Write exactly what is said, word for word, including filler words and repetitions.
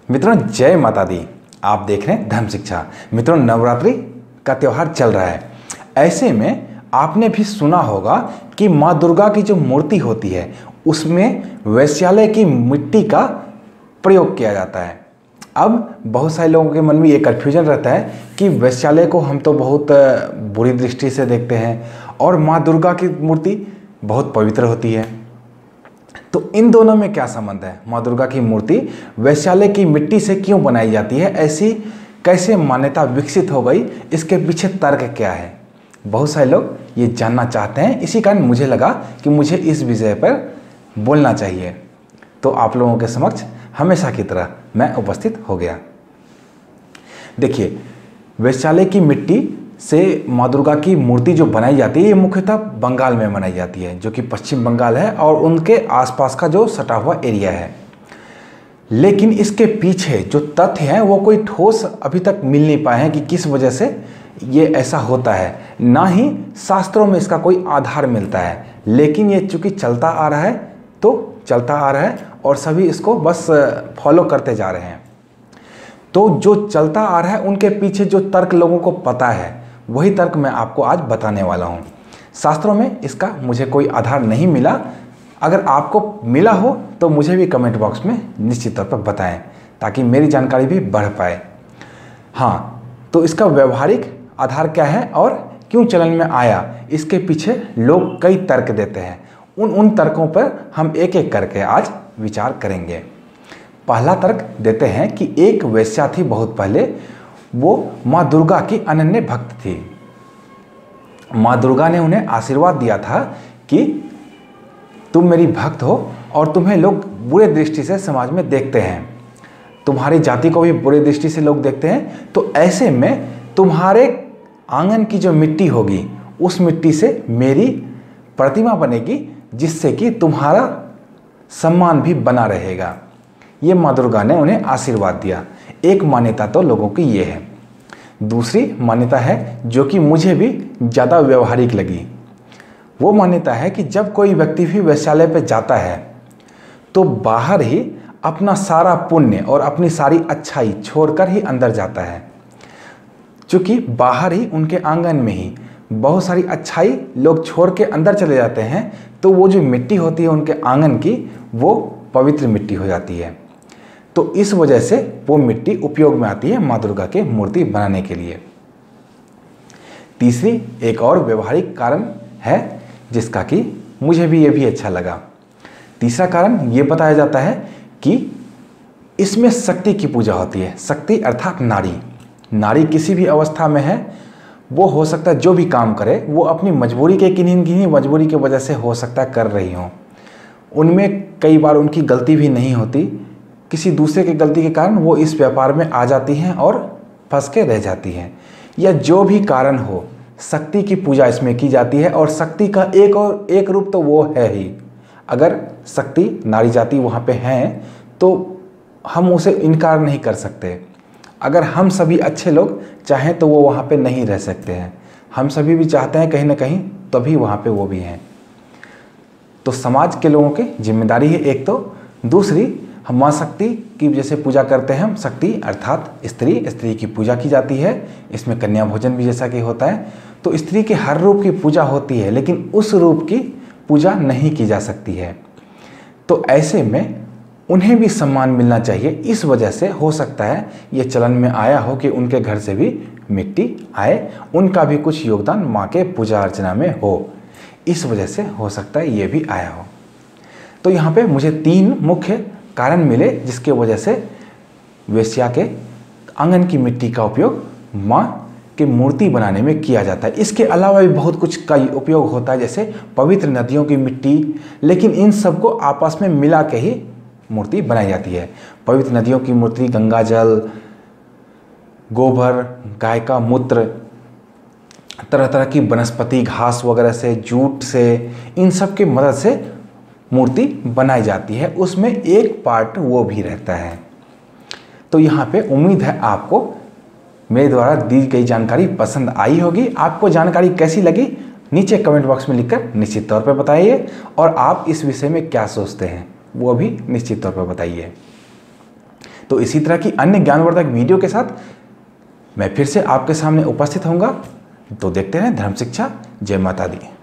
मित्रों जय माता दी। आप देख रहे हैं धर्म शिक्षा। मित्रों नवरात्रि का त्यौहार चल रहा है। ऐसे में आपने भी सुना होगा कि माँ दुर्गा की जो मूर्ति होती है उसमें वैश्यालय की मिट्टी का प्रयोग किया जाता है। अब बहुत सारे लोगों के मन में ये कन्फ्यूजन रहता है कि वैश्यालय को हम तो बहुत बुरी दृष्टि से देखते हैं और माँ दुर्गा की मूर्ति बहुत पवित्र होती है, तो इन दोनों में क्या संबंध है? माँ दुर्गा की मूर्ति वैश्यालय की मिट्टी से क्यों बनाई जाती है? ऐसी कैसे मान्यता विकसित हो गई? इसके पीछे तर्क क्या है? बहुत सारे लोग ये जानना चाहते हैं। इसी कारण मुझे लगा कि मुझे इस विषय पर बोलना चाहिए, तो आप लोगों के समक्ष हमेशा की तरह मैं उपस्थित हो गया। देखिए, वैश्यालय की मिट्टी से माँ दुर्गा की मूर्ति जो बनाई जाती है ये मुख्यतः बंगाल में बनाई जाती है, जो कि पश्चिम बंगाल है और उनके आसपास का जो सटा हुआ एरिया है। लेकिन इसके पीछे जो तथ्य हैं वो कोई ठोस अभी तक मिल नहीं पाए हैं कि किस वजह से ये ऐसा होता है। ना ही शास्त्रों में इसका कोई आधार मिलता है, लेकिन ये चूँकि चलता आ रहा है तो चलता आ रहा है और सभी इसको बस फॉलो करते जा रहे हैं। तो जो चलता आ रहा है उनके पीछे जो तर्क लोगों को पता है वही तर्क मैं आपको आज बताने वाला हूँ। शास्त्रों में इसका मुझे कोई आधार नहीं मिला। अगर आपको मिला हो तो मुझे भी कमेंट बॉक्स में निश्चित तौर पर बताएं, ताकि मेरी जानकारी भी बढ़ पाए। हाँ, तो इसका व्यवहारिक आधार क्या है और क्यों चलन में आया, इसके पीछे लोग कई तर्क देते हैं। उन उन तर्कों पर हम एक एक करके आज विचार करेंगे। पहला तर्क देते हैं कि एक वेश्या थी बहुत पहले, वो माँ दुर्गा की अनन्य भक्त थी। माँ दुर्गा ने उन्हें आशीर्वाद दिया था कि तुम मेरी भक्त हो और तुम्हें लोग बुरे दृष्टि से समाज में देखते हैं, तुम्हारी जाति को भी बुरे दृष्टि से लोग देखते हैं। तो ऐसे में तुम्हारे आंगन की जो मिट्टी होगी उस मिट्टी से मेरी प्रतिमा बनेगी, जिससे कि तुम्हारा सम्मान भी बना रहेगा। ये माँ दुर्गा ने उन्हें आशीर्वाद दिया। एक मान्यता तो लोगों की ये है। दूसरी मान्यता है जो कि मुझे भी ज़्यादा व्यवहारिक लगी। वो मान्यता है कि जब कोई व्यक्ति भी वैश्यालय पर जाता है तो बाहर ही अपना सारा पुण्य और अपनी सारी अच्छाई छोड़कर ही अंदर जाता है। क्योंकि बाहर ही उनके आंगन में ही बहुत सारी अच्छाई लोग छोड़ के अंदर चले जाते हैं, तो वो जो मिट्टी होती है उनके आंगन की वो पवित्र मिट्टी हो जाती है। तो इस वजह से वो मिट्टी उपयोग में आती है माँ दुर्गा के मूर्ति बनाने के लिए। तीसरी एक और व्यवहारिक कारण है जिसका कि मुझे भी ये भी अच्छा लगा। तीसरा कारण ये बताया जाता है कि इसमें शक्ति की पूजा होती है। शक्ति अर्थात नारी। नारी किसी भी अवस्था में है, वो हो सकता है जो भी काम करे वो अपनी मजबूरी के किन्हीं किन्हीं मजबूरी की वजह से हो सकता है कर रही हो। उनमें कई बार उनकी गलती भी नहीं होती, किसी दूसरे की गलती के कारण वो इस व्यापार में आ जाती हैं और फंस के रह जाती हैं। या जो भी कारण हो, शक्ति की पूजा इसमें की जाती है। और शक्ति का एक और एक रूप तो वो है ही। अगर शक्ति नारी जाति वहाँ पे हैं तो हम उसे इनकार नहीं कर सकते। अगर हम सभी अच्छे लोग चाहें तो वो वहाँ पे नहीं रह सकते हैं। हम सभी भी चाहते हैं कहीं ना कहीं, तभी वहाँ पे वो भी हैं। तो समाज के लोगों की जिम्मेदारी है एक तो। दूसरी, हम माँ शक्ति की जैसे पूजा करते हैं, हम शक्ति अर्थात स्त्री स्त्री की पूजा की जाती है। इसमें कन्या भोजन भी जैसा कि होता है। तो स्त्री के हर रूप की पूजा होती है, लेकिन उस रूप की पूजा नहीं की जा सकती है। तो ऐसे में उन्हें भी सम्मान मिलना चाहिए। इस वजह से हो सकता है ये चलन में आया हो कि उनके घर से भी मिट्टी आए, उनका भी कुछ योगदान माँ के पूजा अर्चना में हो। इस वजह से हो सकता है ये भी आया हो। तो यहाँ पे मुझे तीन मुख्य कारण मिले जिसके वजह से वेश्या के आंगन की मिट्टी का उपयोग माँ की मूर्ति बनाने में किया जाता है। इसके अलावा भी बहुत कुछ का उपयोग होता है, जैसे पवित्र नदियों की मिट्टी, लेकिन इन सबको आपस में मिला के ही मूर्ति बनाई जाती है। पवित्र नदियों की मूर्ति गंगा जल, गोबर, गाय का मूत्र, तरह तरह की वनस्पति घास वगैरह से, जूट से, इन सब की मदद से मूर्ति बनाई जाती है। उसमें एक पार्ट वो भी रहता है। तो यहाँ पे उम्मीद है आपको मेरे द्वारा दी गई जानकारी पसंद आई होगी। आपको जानकारी कैसी लगी नीचे कमेंट बॉक्स में लिखकर निश्चित तौर पर बताइए, और आप इस विषय में क्या सोचते हैं वो भी निश्चित तौर पर बताइए। तो इसी तरह की अन्य ज्ञानवर्धक वीडियो के साथ मैं फिर से आपके सामने उपस्थित होऊंगा। तो देखते रहें धर्म शिक्षा। जय माता दी।